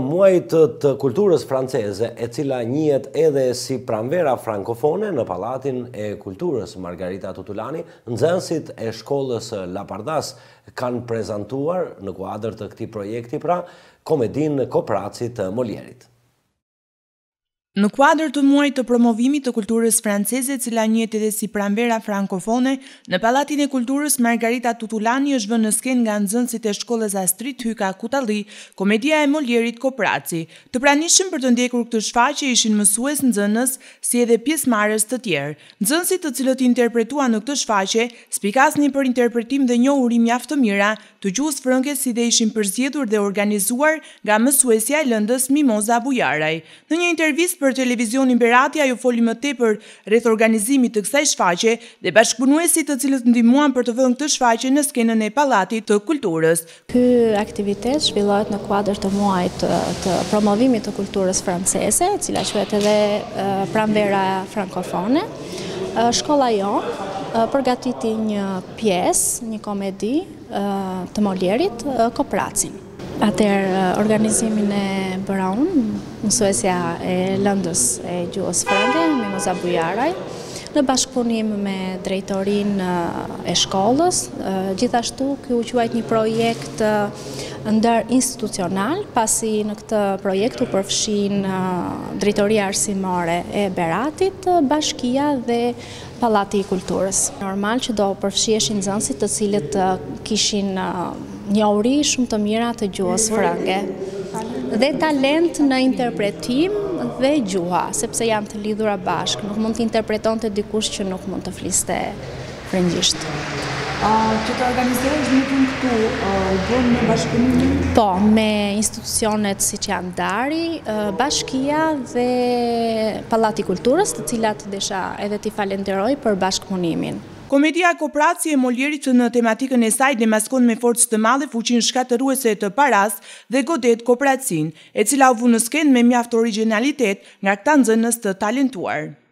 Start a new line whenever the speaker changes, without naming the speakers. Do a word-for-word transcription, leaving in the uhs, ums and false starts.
muajit të kulturës franceze, e cila njihet edhe si pranvera frankofone në Pallatin e Kulturës Margarita Tutulani, nxënësit e shkollës Lapardas kanë prezantuar në kuadër të këtij projekti pra komedinë Kopraci të Molierit.
Në kuadër të muajit të promovimit të kulturës franceze, cila njihet edhe si pranvera frankofone, në Pallatin e Kulturës Margarita Tutulani është vënë në skenë nga nxënësit e shkollës Astrid Hyka Kutalli, komedia e Molierit Kopraci. Të pranishëm për të ndjekur këtë shfaqje ishin mësues, nxënës, si edhe pjesëmarrës të tjerë. Nxënësit të cilët interpretuan në këtë shfaqje spikasnin për interpretim dhe njohuri mjaft të mira të gjuhës frënke, si dhe ishin përzgjedhur dhe organizuar nga mësuesja e lëndës Mimoza Bujaraj. Në një intervistë për televizionin Berati, ajo foli më tepër rreth organizimit të kësaj shfaqje dhe bashkëpunuesit të cilët ndihmuan për të vënë këtë shfaqje në skenën e Pallatit të Kulturës.
Ky aktivitet zhvillohet në kuadër të muajit të promovimit të kulturës franceze, e cila quhet edhe pranvera frankofone. Shkolla jonë përgatiti një pjesë, një komedi të Molierit, Kopracin. Atëherë organizimin e bëra unë, mësuesja e lëndës e gjuhës frënke, Mimoza Bujaraj, në bashkëpunim me drejtorinë e shkollës. Gjithashtu ky u quajt një projekt ndër institucional, pasi në këtë projekt u përfshin drejtoria arsimore e Beratit, Bashkia dhe Pallati i Kulturës. Normal që do përfshiheshin nxënësit të cilët kishin njohuri shumë të mira të gjuhës frënke dhe talent në interpretim dhe gjuha, sepse janë të lidhura bashkë. Nuk mund të interpretonte dikush që nuk mund të fliste frëngjisht.
Që të organizohesh në këtu, u bën me bashkëpunimin?
Po, me institucionet siç janë Dari, Bashkia dhe Pallati i Kulturës, të cilat desha edhe t'i falenderoj për bashkëpunimin.
Komedia Kopraci e Molierit në tematikën e saj demaskon me forcë të madhe fuqinë shkatëruese të Paras dhe godet Kopracin, e cila u vënë në skenë me mjaft origjinalitet nga këta nxënës të talentuar.